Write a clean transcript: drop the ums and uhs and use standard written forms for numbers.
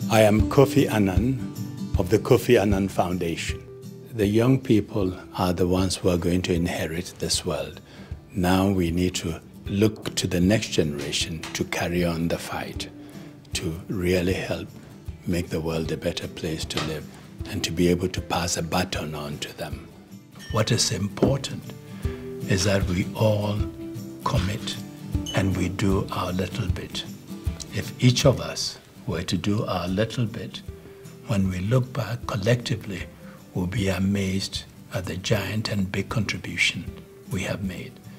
I am Kofi Annan of the Kofi Annan Foundation. The young people are the ones who are going to inherit this world. Now we need to look to the next generation to carry on the fight, to really help make the world a better place to live and to be able to pass a baton on to them. What is important is that we all commit and we do our little bit. If each of us were to do our little bit, when we look back collectively, we'll be amazed at the giant and big contribution we have made.